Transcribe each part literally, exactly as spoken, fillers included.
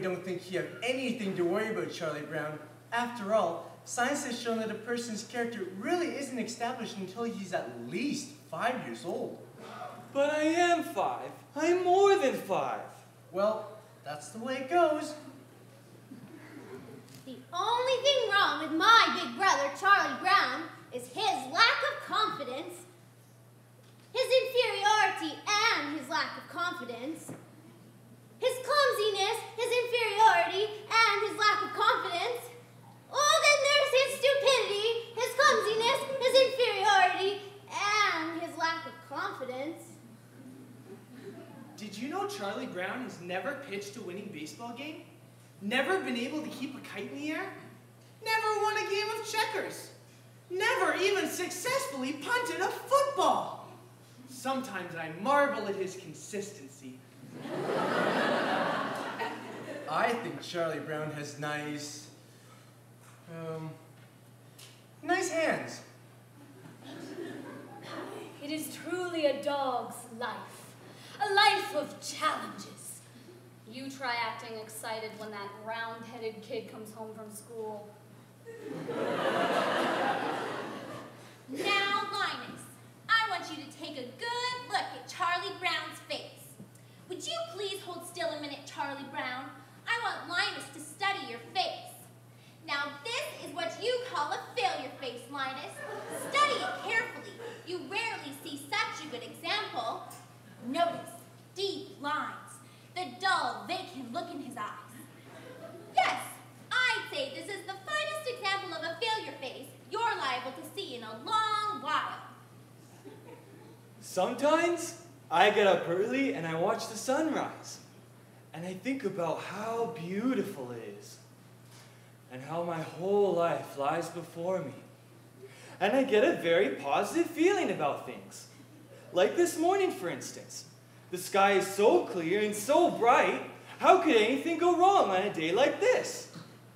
don't think you have anything to worry about, Charlie Brown. After all, science has shown that a person's character really isn't established until he's at least five years old. But I am five. I'm more than five. Well, that's the way it goes. The only thing wrong with my big brother, Charlie Brown, is his lack of confidence, his inferiority and his lack of confidence, his clumsiness, his inferiority, and his lack of confidence. Oh, then there's his stupidity, his clumsiness, his inferiority, and his lack of confidence. Did you know Charlie Brown has never pitched a winning baseball game? Never been able to keep a kite in the air? Never won a game of checkers? Never even successfully punted a football? Sometimes I marvel at his consistency. I think Charlie Brown has nice, um, nice hands. It is truly a dog's life, a life of challenges. You try acting excited when that round-headed kid comes home from school. Now, Linus, I want you to take a good look at Charlie Brown's face. Would you please hold still a minute, Charlie Brown? I want Linus to study your face. Now, this is what you call a failure face, Linus. Study it carefully. You rarely see such a good example. Notice deep lines, the dull, vacant look in his eyes. Yes, I'd say this is the finest example of a failure face you're liable to see in a long while. Sometimes I get up early and I watch the sunrise. And I think about how beautiful it is. And how my whole life lies before me. And I get a very positive feeling about things. Like this morning, for instance. The sky is so clear and so bright, how could anything go wrong on a day like this?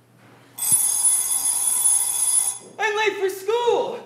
I'm late for school!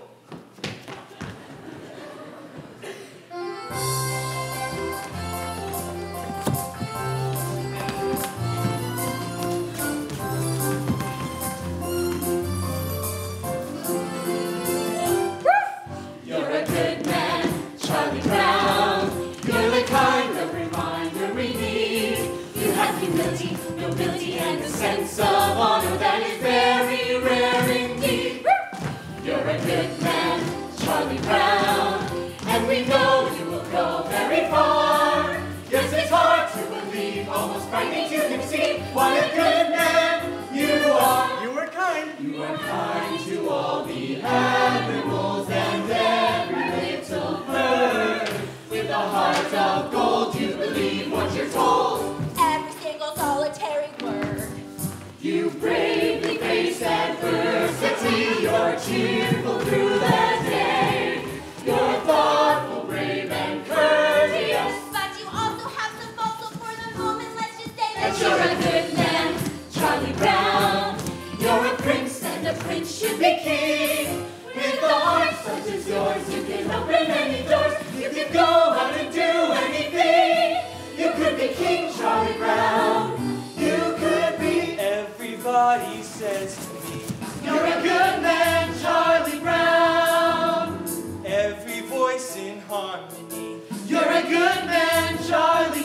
You're a good man, Charlie Brown. You're the kind of reminder we need. You have humility, nobility, and a sense of honor that is very rare indeed. You're a good man, Charlie Brown, and we know you will go very far. Yes, it's hard to believe, almost frightening to conceive, what a good man you are. You are kind. You are kind to all the animals and every little bird. With a heart of gold, you believe what you're told. Every single solitary word. You bravely face adversity. You're cheerful through the day. You're thoughtful, brave, and courteous. But you also have some faults, so for the moment, let's just say That that you're a good man, Charlie Brown. You're a prince, and a prince should be king. With a heart such as yours, you can open any doors. You can go out and do anything. You could be King Charlie Brown. You could be. Everybody says to me, You're a good man, Charlie Brown. every voice in harmony. You're a good man, Charlie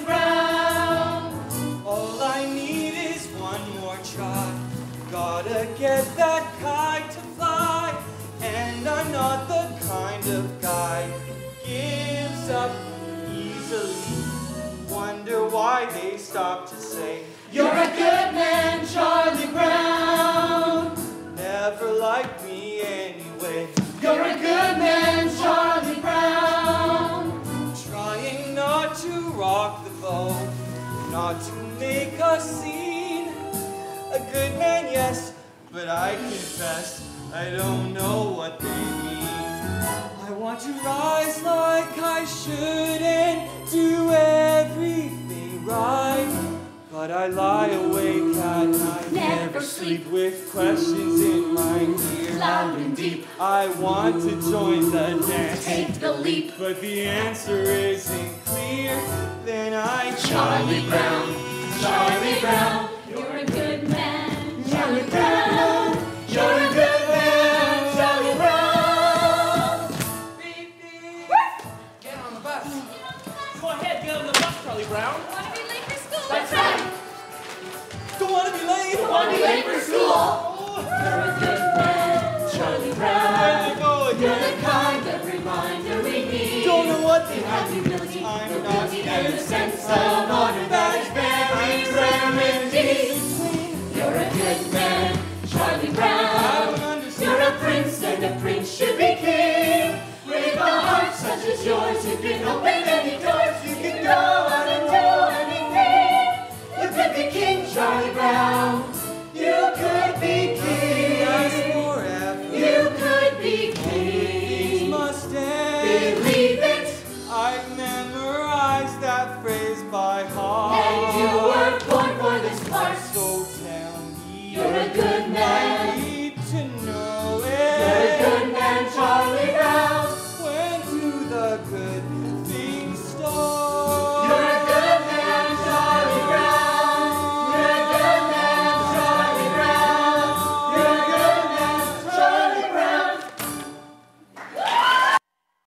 Brown. All I need is one more try. Gotta get that kite to fly. And I'm not the kind of guy who gives up easily. Wonder why they stop to say, You're a good man, Charlie Brown. never liked me anyway. You're a good man, Charlie Brown. Trying not to rock the boat, not to make a scene. A good man, yes, but I confess I don't know what they mean. I want to rise like I should and do everything right. But I lie awake at night, Never sleep. with questions in my ear. Loud and deep. I want to join the dance, Take the leap. but the answer isn't clear. Then I Charlie Brown, Charlie Brown. You're bus. Go ahead, get on the bus, Charlie Brown. Want to be late for school? That's right. Don't want to be late. Don't want to be late for school. You're a good man, Charlie Brown. There you go You're again. the kind of reminder we need. Don't know what You have humility, I'm not nobility, and a sense of honor that is very rare indeed. You're a good man, Charlie I Brown. don't understand. You're a prince, and a prince should be king. With a heart such as yours, you can open any doors. You can go out and do anything. You could be King Charlie Brown. You could be king. Last forever. You could be These king. must end. Believe it. I never